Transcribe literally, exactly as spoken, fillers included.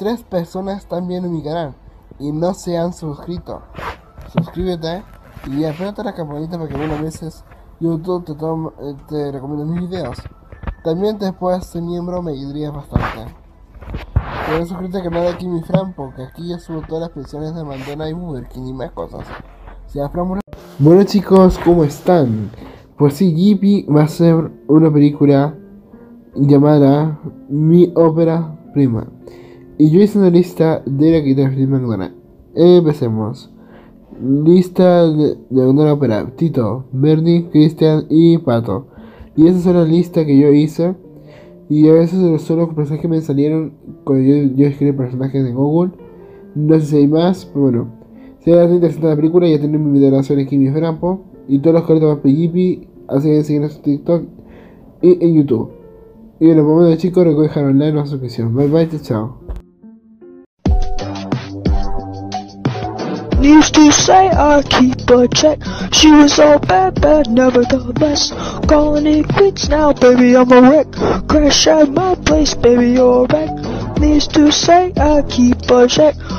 tres personas están viendo mi canal y no se han suscrito. Suscríbete y apérate la campanita para que algunas veces YouTube te, toma, te recomienda mis videos. También te puedes ser miembro, me ayudaría bastante. Puedes suscribirte al canal de Kimi Fran, porque aquí yo subo todas las pensiones de McDonald's y Burger King y más cosas. sea, Fran... Bueno chicos, ¿cómo están? Pues sí, Ghibli va a ser una película llamada Mi Ópera Prima. Y yo hice una lista de la que te de McDonald's. Empecemos. Lista de, de una ópera: Tito, Bernie, Christian y Pato. Y esa es una lista que yo hice. Y a veces son los personajes que me salieron cuando yo, yo escribí personajes en Google. No sé si hay más, pero bueno. Si les interesante la película, ya tienen mi video de reacción aquí en mi Frampo. Y todos los cortos más Ghibli, así que siguen en TikTok y en YouTube. Y bueno, por menos chicos, recuerden dejar un like en la suscripción. Bye bye, chao. Used to say I keep a check. She was all bad, bad, never the best. Calling it quits now, baby, I'm a wreck. Crash at my place, baby, you're a wreck. Used to say I keep a check.